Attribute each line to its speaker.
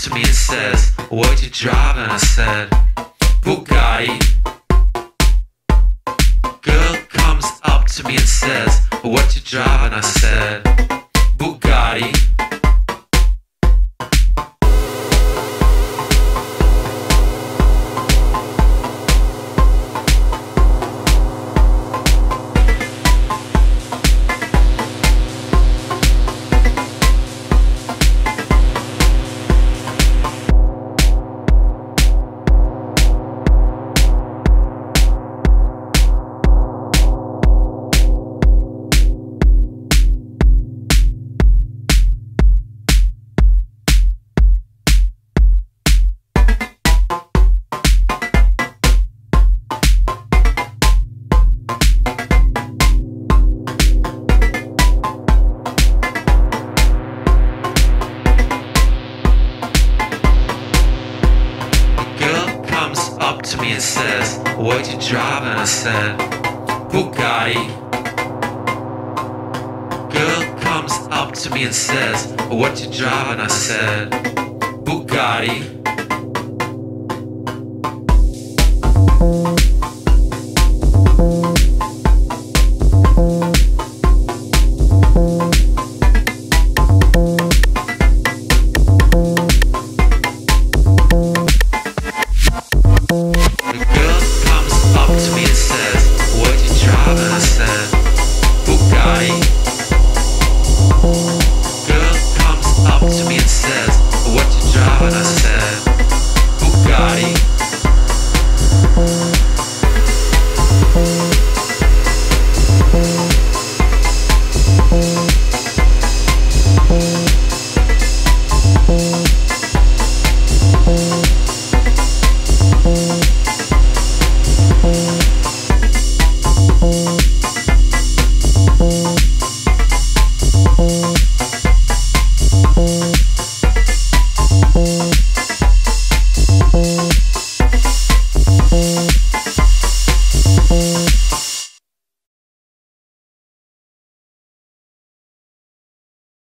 Speaker 1: to me and says, what you driving? I said, Bugatti. Girl comes up to me and says, what you driving? I said, Bugatti. To me and says, what you driving? I said, Bugatti. Girl comes up to me and says, what you driving? I said, Bugatti.